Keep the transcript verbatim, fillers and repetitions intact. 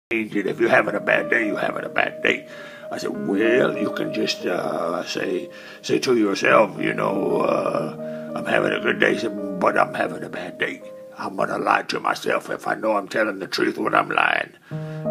it. If you're having a bad day, you're having a bad day. I said, well, you can just uh, say say to yourself, you know, uh, I'm having a good day, but I'm having a bad day. I'm going to lie to myself if I know I'm telling the truth when I'm lying.